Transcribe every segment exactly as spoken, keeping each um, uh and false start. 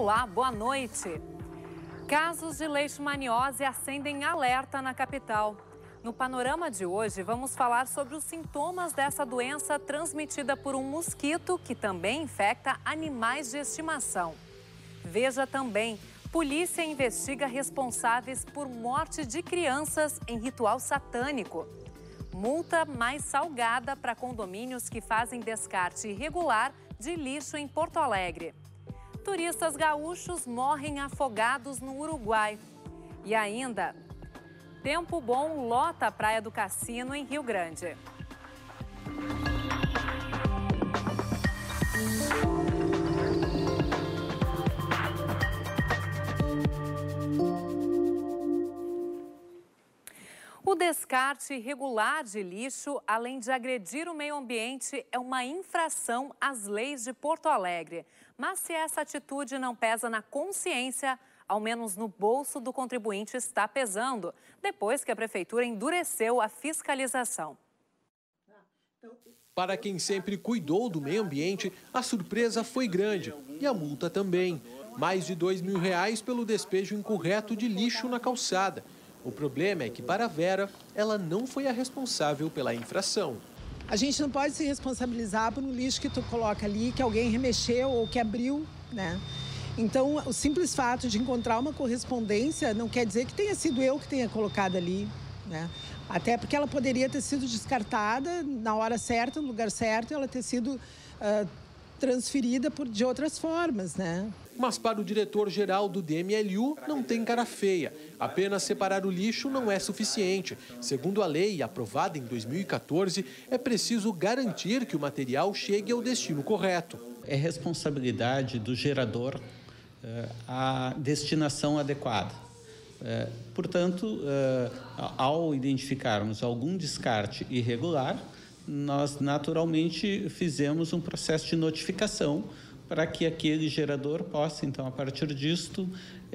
Olá, boa noite. Casos de leishmaniose acendem alerta na capital. No panorama de hoje, vamos falar sobre os sintomas dessa doença transmitida por um mosquito que também infecta animais de estimação. Veja também, polícia investiga responsáveis por morte de crianças em ritual satânico. Multa mais salgada para condomínios que fazem descarte irregular de lixo em Porto Alegre. Turistas gaúchos morrem afogados no Uruguai. E ainda, tempo bom lota a Praia do Cassino em Rio Grande. O descarte irregular de lixo, além de agredir o meio ambiente, é uma infração às leis de Porto Alegre. Mas se essa atitude não pesa na consciência, ao menos no bolso do contribuinte está pesando, depois que a prefeitura endureceu a fiscalização. Para quem sempre cuidou do meio ambiente, a surpresa foi grande e a multa também. Mais de dois mil reais pelo despejo incorreto de lixo na calçada. O problema é que, para a Vera, ela não foi a responsável pela infração. A gente não pode se responsabilizar por um lixo que tu coloca ali, que alguém remexeu ou que abriu, né? Então, o simples fato de encontrar uma correspondência não quer dizer que tenha sido eu que tenha colocado ali, né? Até porque ela poderia ter sido descartada na hora certa, no lugar certo, e ela ter sido uh, transferida por, de outras formas, né? Mas para o diretor-geral do D M L U não tem cara feia. Apenas separar o lixo não é suficiente. Segundo a lei, aprovada em dois mil e quatorze, é preciso garantir que o material chegue ao destino correto. É responsabilidade do gerador uh, a destinação adequada. Uh, portanto, uh, ao identificarmos algum descarte irregular, nós naturalmente fizemos um processo de notificação para que aquele gerador possa, então, a partir disto,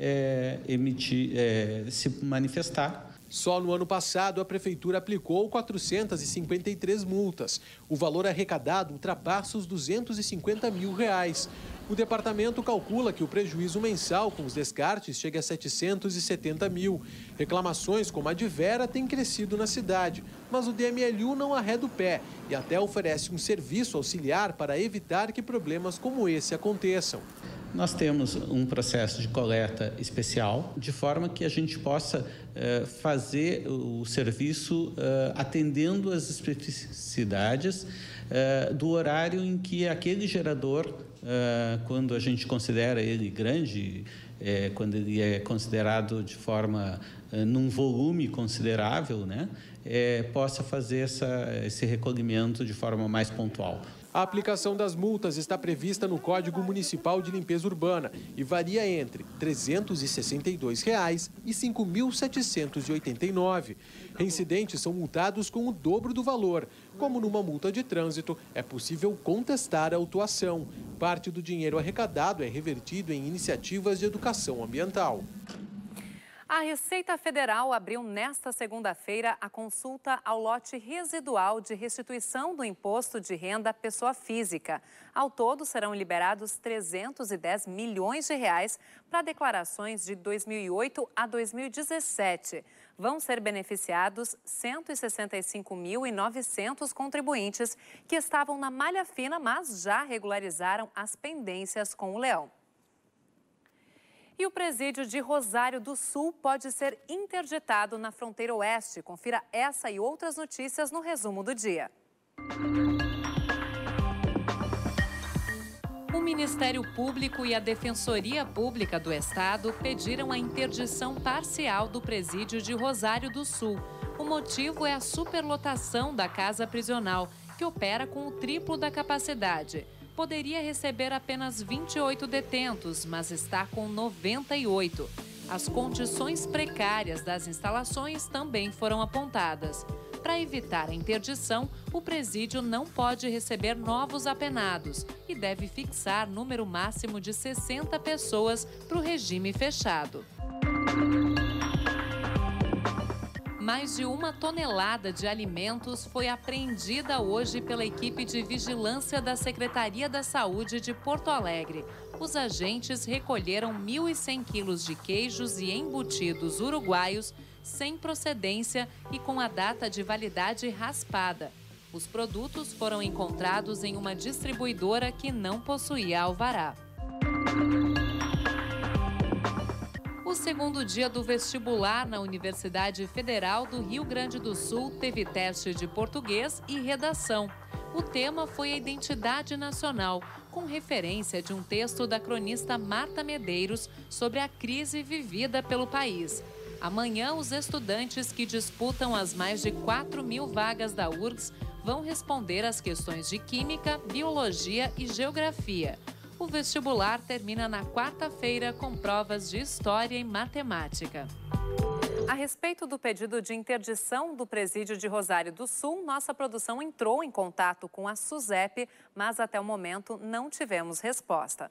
é, emitir, é, se manifestar. Só no ano passado, a Prefeitura aplicou quatrocentas e cinquenta e três multas. O valor arrecadado ultrapassa os duzentos e cinquenta mil reais. O departamento calcula que o prejuízo mensal com os descartes chega a setecentos e setenta mil. Reclamações como a de Vera têm crescido na cidade, mas o D M L U não arreda o pé e até oferece um serviço auxiliar para evitar que problemas como esse aconteçam. Nós temos um processo de coleta especial, de forma que a gente possa uh, fazer o serviço uh, atendendo as especificidades uh, do horário em que aquele gerador, uh, quando a gente considera ele grande, uh, quando ele é considerado de forma, uh, num volume considerável, né, uh, possa fazer essa, esse recolhimento de forma mais pontual. A aplicação das multas está prevista no Código Municipal de Limpeza Urbana e varia entre trezentos e sessenta e dois reais e cinco mil setecentos e oitenta e nove reais. Reincidentes são multados com o dobro do valor. Como numa multa de trânsito, é possível contestar a autuação. Parte do dinheiro arrecadado é revertido em iniciativas de educação ambiental. A Receita Federal abriu nesta segunda-feira a consulta ao lote residual de restituição do imposto de renda à pessoa física. Ao todo, serão liberados trezentos e dez milhões de reais para declarações de dois mil e oito a dois mil e dezessete. Vão ser beneficiados cento e sessenta e cinco mil e novecentos contribuintes que estavam na malha fina, mas já regularizaram as pendências com o leão. E o presídio de Rosário do Sul pode ser interditado na fronteira oeste. Confira essa e outras notícias no resumo do dia. O Ministério Público e a Defensoria Pública do Estado pediram a interdição parcial do presídio de Rosário do Sul. O motivo é a superlotação da casa prisional, que opera com o triplo da capacidade. Poderia receber apenas vinte e oito detentos, mas está com noventa e oito. As condições precárias das instalações também foram apontadas. Para evitar a interdição, o presídio não pode receber novos apenados e deve fixar número máximo de sessenta pessoas para o regime fechado. Mais de uma tonelada de alimentos foi apreendida hoje pela equipe de vigilância da Secretaria da Saúde de Porto Alegre. Os agentes recolheram mil e cem quilos de queijos e embutidos uruguaios sem procedência e com a data de validade raspada. Os produtos foram encontrados em uma distribuidora que não possuía alvará. O segundo dia do vestibular na Universidade Federal do Rio Grande do Sul teve teste de português e redação. O tema foi a identidade nacional, com referência de um texto da cronista Marta Medeiros sobre a crise vivida pelo país. Amanhã, os estudantes que disputam as mais de quatro mil vagas da U R G S vão responder às questões de Química, Biologia e Geografia. O vestibular termina na quarta-feira com provas de História e Matemática. A respeito do pedido de interdição do presídio de Rosário do Sul, nossa produção entrou em contato com a SUSEP, mas até o momento não tivemos resposta.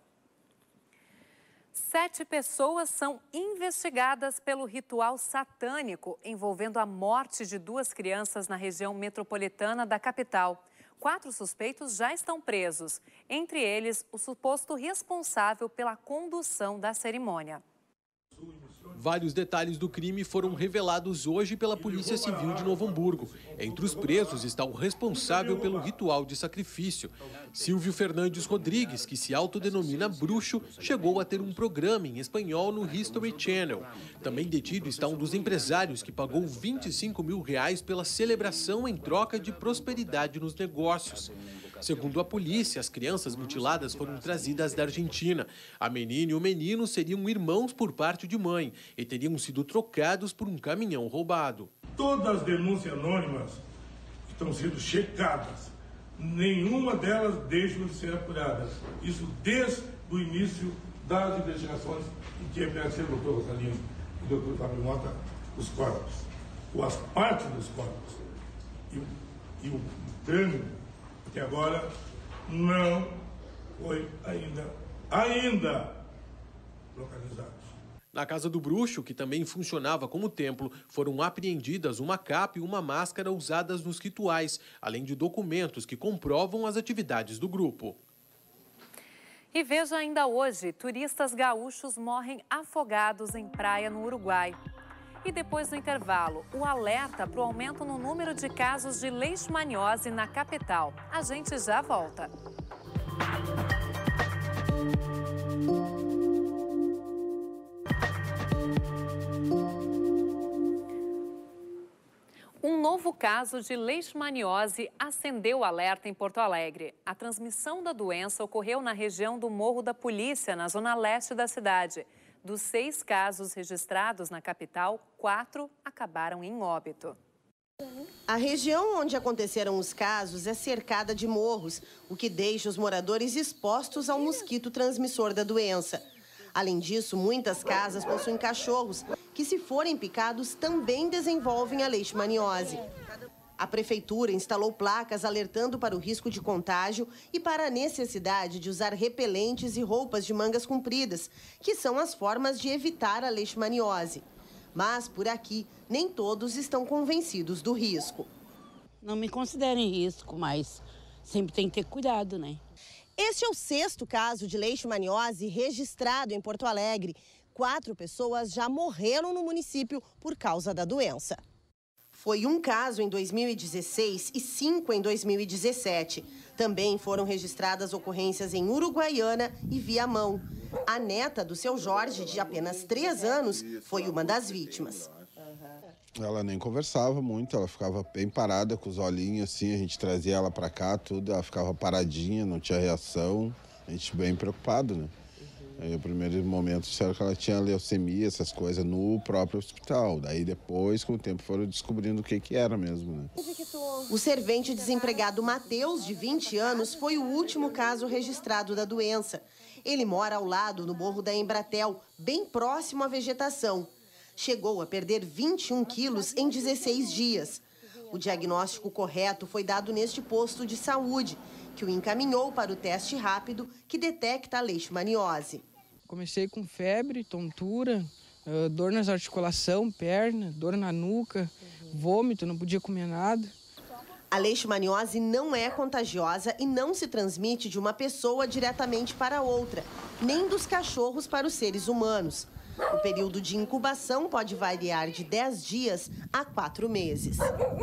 Sete pessoas são investigadas pelo ritual satânico envolvendo a morte de duas crianças na região metropolitana da capital. Quatro suspeitos já estão presos, entre eles o suposto responsável pela condução da cerimônia. Vários detalhes do crime foram revelados hoje pela Polícia Civil de Novo Hamburgo. Entre os presos está o responsável pelo ritual de sacrifício. Silvio Fernandes Rodrigues, que se autodenomina bruxo, chegou a ter um programa em espanhol no History Channel. Também detido está um dos empresários que pagou vinte e cinco mil reais pela celebração em troca de prosperidade nos negócios. Segundo a polícia, as crianças mutiladas foram trazidas da Argentina. A menina e o menino seriam irmãos por parte de mãe e teriam sido trocados por um caminhão roubado. Todas as denúncias anônimas estão sendo checadas. Nenhuma delas deixa de ser apuradas. Isso desde o início das investigações em que reconheceu o doutor Rosalino e o doutor Fábio Mota os corpos, ou as partes dos corpos. E, e o crânio, que agora não foi ainda, ainda localizado. Na casa do bruxo, que também funcionava como templo, foram apreendidas uma capa e uma máscara usadas nos rituais, além de documentos que comprovam as atividades do grupo. E veja ainda hoje, turistas gaúchos morrem afogados em praia no Uruguai. E depois do intervalo, o alerta para o aumento no número de casos de leishmaniose na capital. A gente já volta. Um novo caso de leishmaniose acendeu o alerta em Porto Alegre. A transmissão da doença ocorreu na região do Morro da Polícia, na zona leste da cidade. Dos seis casos registrados na capital, quatro acabaram em óbito. A região onde aconteceram os casos é cercada de morros, o que deixa os moradores expostos ao mosquito transmissor da doença. Além disso, muitas casas possuem cachorros, que se forem picados também desenvolvem a leishmaniose. A prefeitura instalou placas alertando para o risco de contágio e para a necessidade de usar repelentes e roupas de mangas compridas, que são as formas de evitar a leishmaniose. Mas, por aqui, nem todos estão convencidos do risco. Não me considero em risco, mas sempre tem que ter cuidado, né? Este é o sexto caso de leishmaniose registrado em Porto Alegre. Quatro pessoas já morreram no município por causa da doença. Foi um caso em dois mil e dezesseis e cinco em dois mil e dezessete. Também foram registradas ocorrências em Uruguaiana e Viamão. A neta do seu Jorge, de apenas três anos, foi uma das vítimas. Ela nem conversava muito, ela ficava bem parada com os olhinhos assim, a gente trazia ela para cá, tudo, ela ficava paradinha, não tinha reação, a gente bem preocupado, né? Aí, no primeiro momento, disseram que ela tinha leucemia, essas coisas, no próprio hospital. Daí, depois, com o tempo, foram descobrindo o que que era mesmo, né? O servente desempregado Matheus, de vinte anos, foi o último caso registrado da doença. Ele mora ao lado, no Morro da Embratel, bem próximo à vegetação. Chegou a perder vinte e um quilos em dezesseis dias. O diagnóstico correto foi dado neste posto de saúde, que o encaminhou para o teste rápido que detecta a leishmaniose. Comecei com febre, tontura, dor nas articulações, perna, dor na nuca, vômito, não podia comer nada. A leishmaniose não é contagiosa e não se transmite de uma pessoa diretamente para outra, nem dos cachorros para os seres humanos. O período de incubação pode variar de dez dias a quatro meses.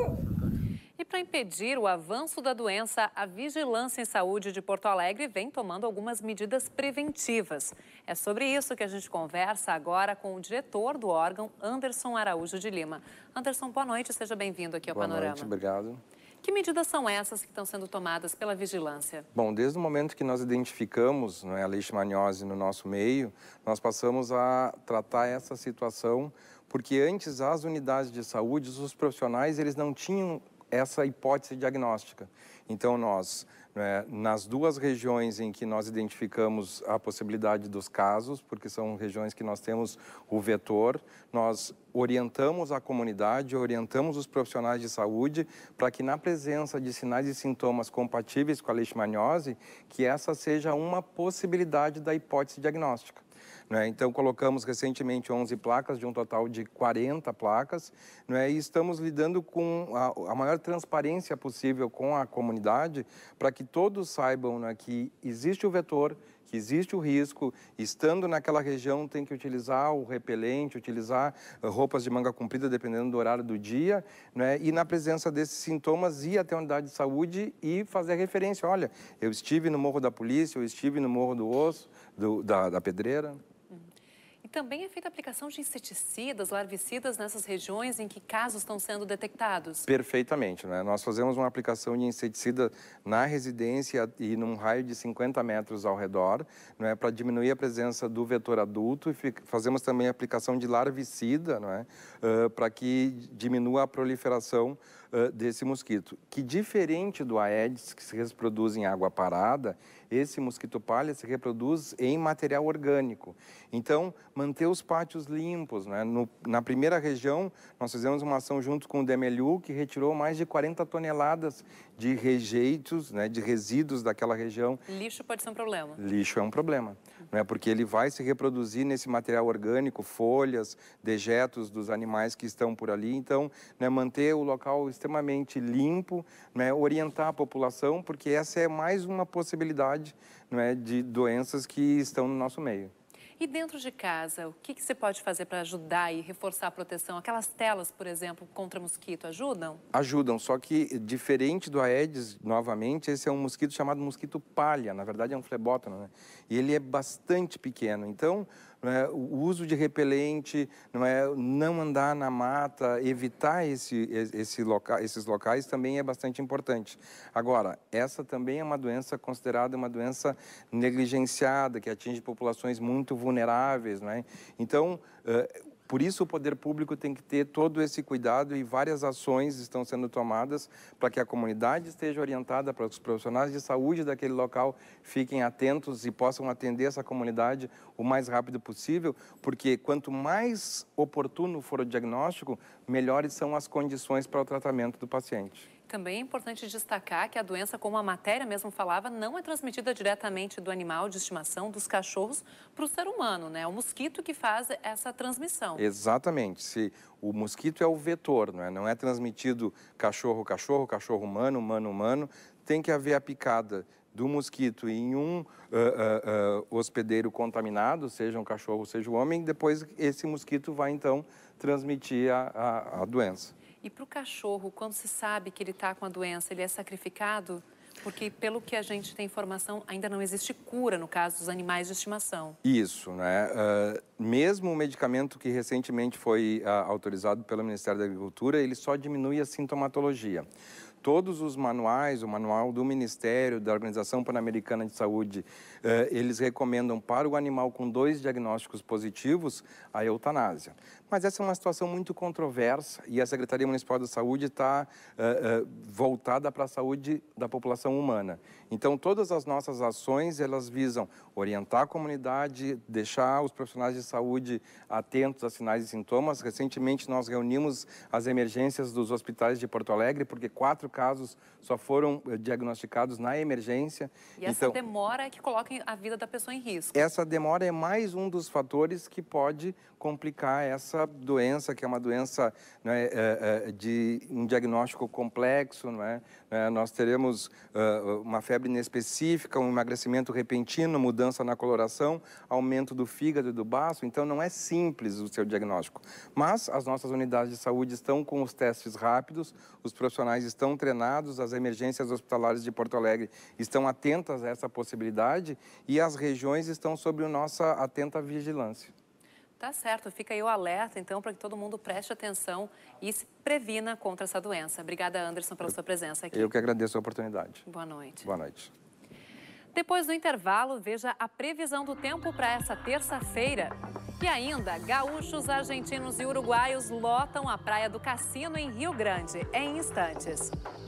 E para impedir o avanço da doença, a Vigilância em Saúde de Porto Alegre vem tomando algumas medidas preventivas. É sobre isso que a gente conversa agora com o diretor do órgão, Anderson Araújo de Lima. Anderson, boa noite, seja bem-vindo aqui ao Boa Panorama. Boa noite, obrigado. Que medidas são essas que estão sendo tomadas pela vigilância? Bom, desde o momento que nós identificamos, não é, a leishmaniose no nosso meio, nós passamos a tratar essa situação, porque antes as unidades de saúde, os profissionais, eles não tinham essa hipótese diagnóstica. Então, nós, né, nas duas regiões em que nós identificamos a possibilidade dos casos, porque são regiões que nós temos o vetor, nós orientamos a comunidade, orientamos os profissionais de saúde para que, na presença de sinais e sintomas compatíveis com a leishmaniose, que essa seja uma possibilidade da hipótese diagnóstica. Né? Então, colocamos recentemente onze placas, de um total de quarenta placas, né? E estamos lidando com a, a maior transparência possível com a comunidade, para que todos saibam, né, que existe o vetor, que existe o risco, estando naquela região tem que utilizar o repelente, utilizar roupas de manga comprida, dependendo do horário do dia, né? E na presença desses sintomas, ir até a unidade de saúde e fazer referência. Olha, eu estive no Morro da Polícia, eu estive no Morro do Osso, do, da, da Pedreira. E também é feita a aplicação de inseticidas, larvicidas nessas regiões em que casos estão sendo detectados? Perfeitamente, né? Nós fazemos uma aplicação de inseticida na residência e num raio de cinquenta metros ao redor, né, para diminuir a presença do vetor adulto, e fazemos também a aplicação de larvicida, né, uh, para que diminua a proliferação uh, desse mosquito. Que, diferente do Aedes, que se reproduz em água parada, esse mosquito palha se reproduz em material orgânico. Então, manter os pátios limpos, né? No, na primeira região, nós fizemos uma ação junto com o D M L U, que retirou mais de quarenta toneladas de rejeitos, né, de resíduos daquela região. Lixo pode ser um problema? Lixo é um problema, né, porque ele vai se reproduzir nesse material orgânico, folhas, dejetos dos animais que estão por ali. Então, né, manter o local extremamente limpo, né, orientar a população, porque essa é mais uma possibilidade, né, de doenças que estão no nosso meio. E dentro de casa, o que, que você pode fazer para ajudar e reforçar a proteção? Aquelas telas, por exemplo, contra mosquito, ajudam? Ajudam, só que, diferente do Aedes, novamente, esse é um mosquito chamado mosquito palha. Na verdade, é um flebótono, né? E ele é bastante pequeno. Então, não é, o uso de repelente, não, é, não andar na mata, evitar esse, esse loca, esses locais também é bastante importante. Agora, essa também é uma doença considerada uma doença negligenciada, que atinge populações muito vulneráveis, não é? Então, uh, por isso o poder público tem que ter todo esse cuidado, e várias ações estão sendo tomadas para que a comunidade esteja orientada, para que os profissionais de saúde daquele local fiquem atentos e possam atender essa comunidade o mais rápido possível, porque quanto mais oportuno for o diagnóstico, melhores são as condições para o tratamento do paciente. Também é importante destacar que a doença, como a matéria mesmo falava, não é transmitida diretamente do animal de estimação, dos cachorros, para o ser humano, né? É o mosquito que faz essa transmissão. Exatamente. Se o mosquito é o vetor, não é, não é transmitido cachorro-cachorro, cachorro-humano, humano-humano, tem que haver a picada do mosquito em um uh, uh, uh, hospedeiro contaminado, seja um cachorro, seja um homem, depois esse mosquito vai, então, transmitir a, a, a doença. E para o cachorro, quando se sabe que ele está com a doença, ele é sacrificado? Porque, pelo que a gente tem informação, ainda não existe cura no caso dos animais de estimação. Isso, né? Uh, mesmo o medicamento que recentemente foi uh, autorizado pelo Ministério da Agricultura, ele só diminui a sintomatologia. Todos os manuais, o manual do Ministério, da Organização Pan-Americana de Saúde, eh, eles recomendam para o animal com dois diagnósticos positivos a eutanásia. Mas essa é uma situação muito controversa, e a Secretaria Municipal da Saúde está eh, eh, voltada para a saúde da população humana. Então, todas as nossas ações, elas visam orientar a comunidade, deixar os profissionais de saúde atentos a sinais e sintomas. Recentemente, nós reunimos as emergências dos hospitais de Porto Alegre, porque quatro casos só foram diagnosticados na emergência. E essa então, demora é que coloca a vida da pessoa em risco. Essa demora é mais um dos fatores que pode complicar essa doença, que é uma doença, né, é, é, de um diagnóstico complexo, não é? É, nós teremos uh, uma febre inespecífica, um emagrecimento repentino, mudança na coloração, aumento do fígado e do baço, então não é simples o seu diagnóstico. Mas as nossas unidades de saúde estão com os testes rápidos, os profissionais estão treinados, as emergências hospitalares de Porto Alegre estão atentas a essa possibilidade e as regiões estão sob nossa atenta vigilância. Tá certo, fica aí o alerta, então, para que todo mundo preste atenção e se previna contra essa doença. Obrigada, Anderson, pela sua presença aqui. Eu que agradeço a oportunidade. Boa noite. Boa noite. Depois do intervalo, veja a previsão do tempo para essa terça-feira. E ainda, gaúchos, argentinos e uruguaios lotam a Praia do Cassino em Rio Grande, em instantes.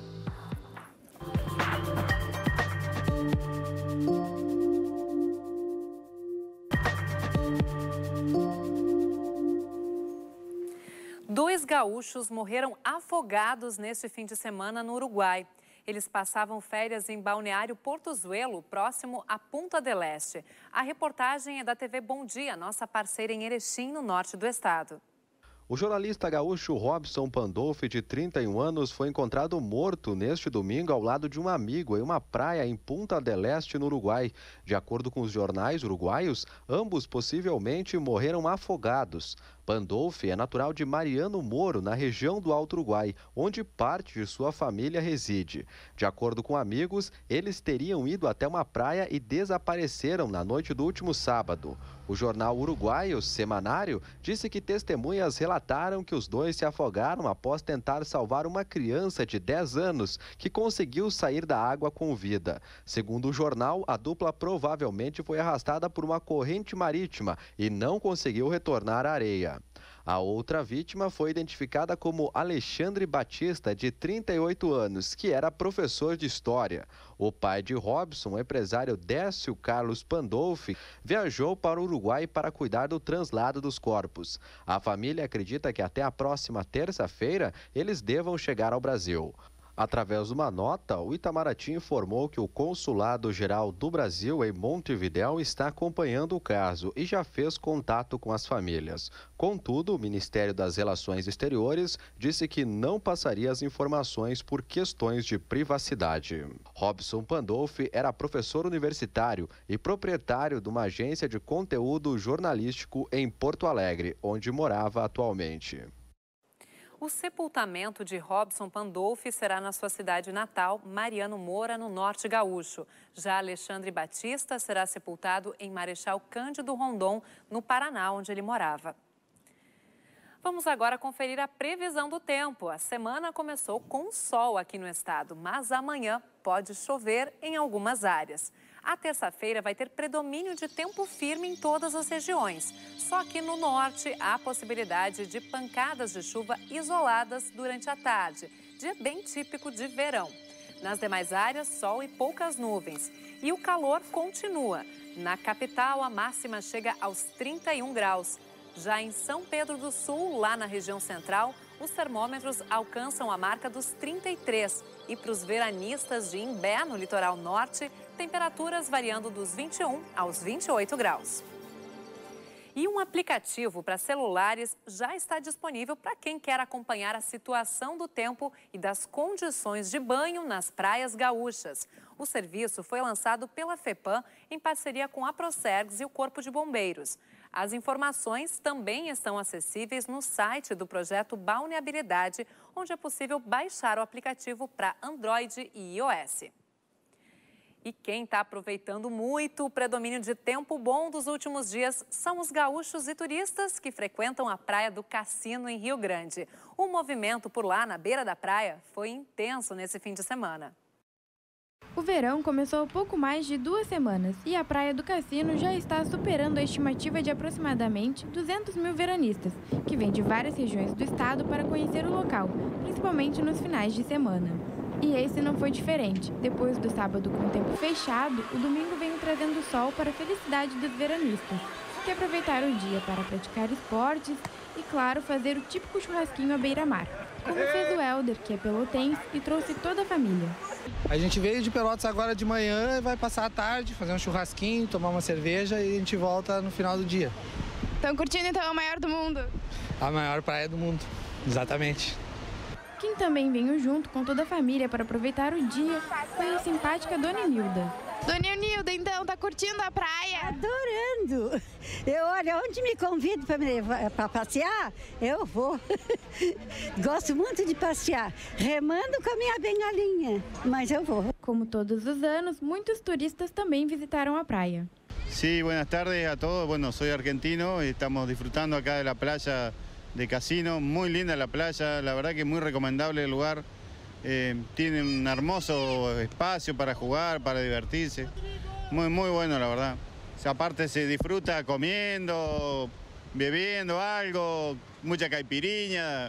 Dois gaúchos morreram afogados neste fim de semana no Uruguai. Eles passavam férias em Balneário Portozuelo, próximo a Punta del Este. A reportagem é da T V Bom Dia, nossa parceira em Erechim, no norte do estado. O jornalista gaúcho Robson Pandolfi, de trinta e um anos, foi encontrado morto neste domingo ao lado de um amigo em uma praia em Punta del Este, no Uruguai. De acordo com os jornais uruguaios, ambos possivelmente morreram afogados. Pandolfi é natural de Mariano Moro, na região do Alto Uruguai, onde parte de sua família reside. De acordo com amigos, eles teriam ido até uma praia e desapareceram na noite do último sábado. O jornal uruguaio Semanário disse que testemunhas relataram que os dois se afogaram após tentar salvar uma criança de dez anos que conseguiu sair da água com vida. Segundo o jornal, a dupla provavelmente foi arrastada por uma corrente marítima e não conseguiu retornar à areia. A outra vítima foi identificada como Alexandre Batista, de trinta e oito anos, que era professor de história. O pai de Robson, o empresário Décio Carlos Pandolfi, viajou para o Uruguai para cuidar do translado dos corpos. A família acredita que até a próxima terça-feira eles devam chegar ao Brasil. Através de uma nota, o Itamaraty informou que o Consulado-Geral do Brasil em Montevidéu está acompanhando o caso e já fez contato com as famílias. Contudo, o Ministério das Relações Exteriores disse que não passaria as informações por questões de privacidade. Robson Pandolfi era professor universitário e proprietário de uma agência de conteúdo jornalístico em Porto Alegre, onde morava atualmente. O sepultamento de Robson Pandolfi será na sua cidade natal, Mariano Moura, no norte gaúcho. Já Alexandre Batista será sepultado em Marechal Cândido Rondon, no Paraná, onde ele morava. Vamos agora conferir a previsão do tempo. A semana começou com sol aqui no estado, mas amanhã pode chover em algumas áreas. A terça-feira vai ter predomínio de tempo firme em todas as regiões. Só que no norte há possibilidade de pancadas de chuva isoladas durante a tarde, dia bem típico de verão. Nas demais áreas, sol e poucas nuvens. E o calor continua. Na capital, a máxima chega aos trinta e um graus. Já em São Pedro do Sul, lá na região central, os termômetros alcançam a marca dos trinta e três. E para os veranistas de Imbé, no litoral norte, temperaturas variando dos vinte e um aos vinte e oito graus. E um aplicativo para celulares já está disponível para quem quer acompanhar a situação do tempo e das condições de banho nas praias gaúchas. O serviço foi lançado pela FEPAM em parceria com a Procergs e o Corpo de Bombeiros. As informações também estão acessíveis no site do projeto Balneabilidade, onde é possível baixar o aplicativo para Android e iOS. E quem está aproveitando muito o predomínio de tempo bom dos últimos dias são os gaúchos e turistas que frequentam a Praia do Cassino, em Rio Grande. O movimento por lá, na beira da praia, foi intenso nesse fim de semana. O verão começou há pouco mais de duas semanas e a Praia do Cassino já está superando a estimativa de aproximadamente duzentos mil veranistas, que vêm de várias regiões do estado para conhecer o local, principalmente nos finais de semana. E esse não foi diferente. Depois do sábado com o tempo fechado, o domingo veio trazendo sol para a felicidade dos veranistas, que aproveitaram o dia para praticar esportes e, claro, fazer o típico churrasquinho à beira-mar, como fez o Helder, que é pelotense e trouxe toda a família. A gente veio de Pelotas agora de manhã e vai passar a tarde, fazer um churrasquinho, tomar uma cerveja e a gente volta no final do dia. Estão curtindo então a maior do mundo? A maior praia do mundo, exatamente. Quem também veio junto com toda a família para aproveitar o dia foi a simpática Dona Nilda. Dona Nilda, então, tá curtindo a praia? Adorando! Eu, olha, onde me convido para passear, eu vou. Gosto muito de passear, remando com a minha bengalinha, mas eu vou. Como todos os anos, muitos turistas também visitaram a praia. Sí, buenas tardes a todos. Bueno, soy argentino y estamos disfrutando acá de la playa de Casino. Muy linda la playa, la verdad que muy recomendable el lugar. Eh, tiene un hermoso espacio para jugar, para divertirse. Muy, muy bueno, la verdad. O sea, aparte se disfruta comiendo, bebiendo algo, mucha caipirinha.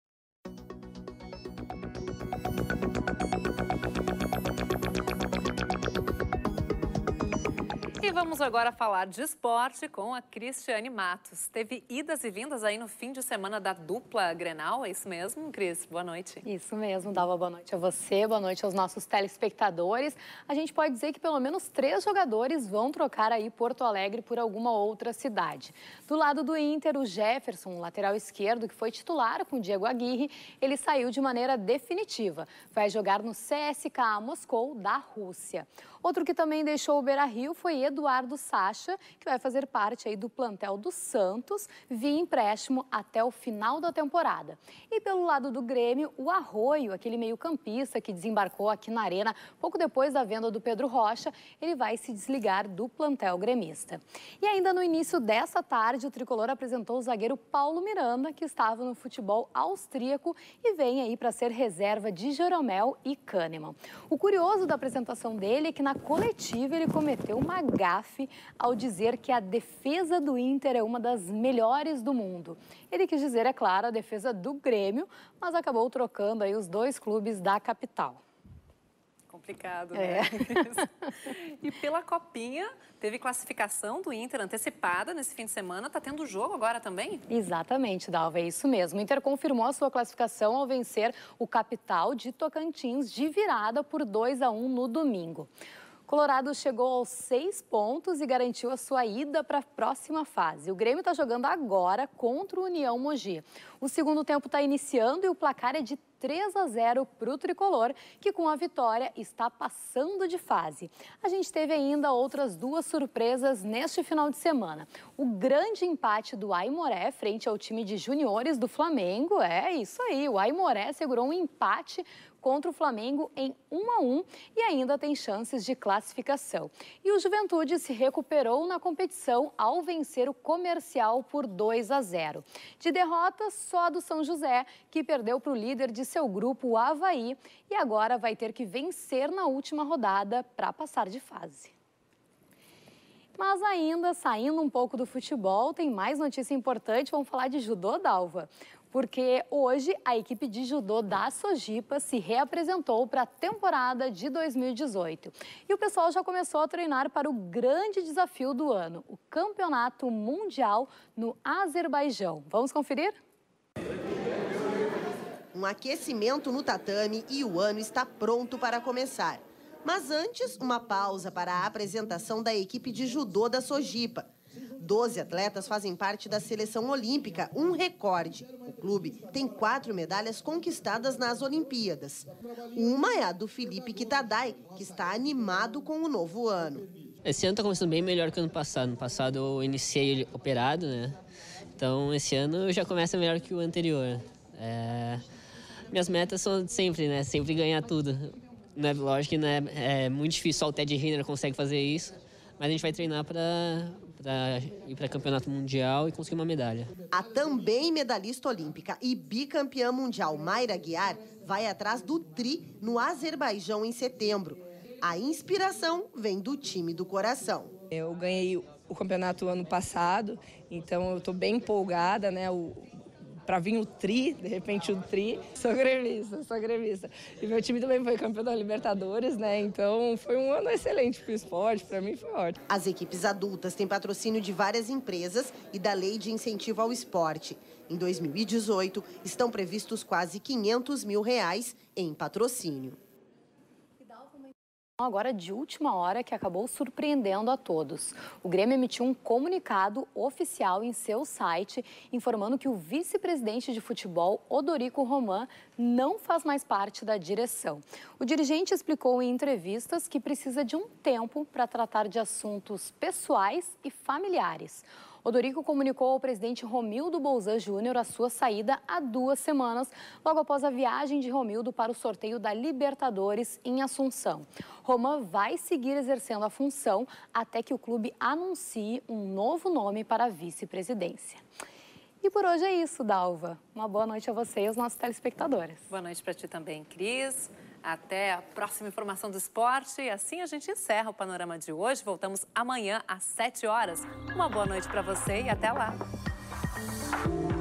E vamos agora falar de esporte com a Cristiane Matos. Teve idas e vindas aí no fim de semana da dupla Grenal, é isso mesmo, Cris? Boa noite. Isso mesmo, Dalva, boa noite a você, boa noite aos nossos telespectadores. A gente pode dizer que pelo menos três jogadores vão trocar aí Porto Alegre por alguma outra cidade. Do lado do Inter, o Jefferson, lateral esquerdo, que foi titular com o Diego Aguirre, ele saiu de maneira definitiva. Vai jogar no C S K A Moscou, da Rússia. Outro que também deixou o Beira-Rio foi Eduardo Sacha, que vai fazer parte aí do plantel do Santos, via empréstimo até o final da temporada. E pelo lado do Grêmio, o Arroio, aquele meio-campista que desembarcou aqui na Arena pouco depois da venda do Pedro Rocha, ele vai se desligar do plantel gremista. E ainda no início dessa tarde, o tricolor apresentou o zagueiro Paulo Miranda, que estava no futebol austríaco e vem aí para ser reserva de Jeromel e Kahneman. O curioso da apresentação dele é que na coletiva ele cometeu uma gafe ao dizer que a defesa do Inter é uma das melhores do mundo. Ele quis dizer, é claro, a defesa do Grêmio, mas acabou trocando aí os dois clubes da capital. Complicado, né? É. E pela Copinha, teve classificação do Inter antecipada nesse fim de semana. Está tendo jogo agora também? Exatamente, Dalva, é isso mesmo. O Inter confirmou a sua classificação ao vencer o Capital de Tocantins de virada por dois a um no domingo. Colorado chegou aos seis pontos e garantiu a sua ida para a próxima fase. O Grêmio está jogando agora contra o União Mogi. O segundo tempo está iniciando e o placar é de três a zero para o tricolor, que com a vitória está passando de fase. A gente teve ainda outras duas surpresas neste final de semana. O grande empate do Aimoré frente ao time de juniores do Flamengo. É isso aí, o Aimoré segurou um empate contra o Flamengo em um a um e ainda tem chances de classificação. E o Juventude se recuperou na competição ao vencer o Comercial por dois a zero. De derrotas, só a do São José, que perdeu para o líder de seu grupo, o Avaí, e agora vai ter que vencer na última rodada para passar de fase. Mas ainda, saindo um pouco do futebol, tem mais notícia importante, vamos falar de judô, Dalva. Porque hoje a equipe de judô da Sojipa se reapresentou para a temporada de dois mil e dezoito. E o pessoal já começou a treinar para o grande desafio do ano, o Campeonato Mundial no Azerbaijão. Vamos conferir? Um aquecimento no tatame e o ano está pronto para começar. Mas antes, uma pausa para a apresentação da equipe de judô da Sojipa. Doze atletas fazem parte da seleção olímpica, um recorde. O clube tem quatro medalhas conquistadas nas Olimpíadas. Uma é a do Felipe Kitadai, que está animado com o novo ano. Esse ano está começando bem melhor que o ano passado. No passado eu iniciei operado, né? Então esse ano já começa melhor que o anterior. É... Minhas metas são sempre, né? Sempre ganhar tudo. Não é, lógico que não é, é muito difícil, só o Ted Riner consegue fazer isso. Mas a gente vai treinar para para ir para campeonato mundial e conseguir uma medalha. A também medalhista olímpica e bicampeã mundial Mayra Guiar vai atrás do tri no Azerbaijão em setembro. A inspiração vem do time do coração. Eu ganhei o campeonato ano passado, então eu estou bem empolgada, né? O para vir o tri, de repente o tri, sou gremista, sou gremista. E meu time também foi campeão da Libertadores, né? Então foi um ano excelente para o esporte, para mim foi ótimo. As equipes adultas têm patrocínio de várias empresas e da Lei de Incentivo ao Esporte. Em dois mil e dezoito, estão previstos quase quinhentos mil reais em patrocínio. Agora de última hora que acabou surpreendendo a todos. O Grêmio emitiu um comunicado oficial em seu site informando que o vice-presidente de futebol, Odorico Roman, não faz mais parte da direção. O dirigente explicou em entrevistas que precisa de um tempo para tratar de assuntos pessoais e familiares. Odorico comunicou ao presidente Romildo Bolzan Júnior a sua saída há duas semanas, logo após a viagem de Romildo para o sorteio da Libertadores em Assunção. Roman vai seguir exercendo a função até que o clube anuncie um novo nome para a vice-presidência. E por hoje é isso, Dalva. Uma boa noite a você e aos nossos telespectadores. Boa noite para ti também, Cris. Até a próxima informação do esporte. E assim a gente encerra o Panorama de hoje. Voltamos amanhã às sete horas. Uma boa noite para você e até lá.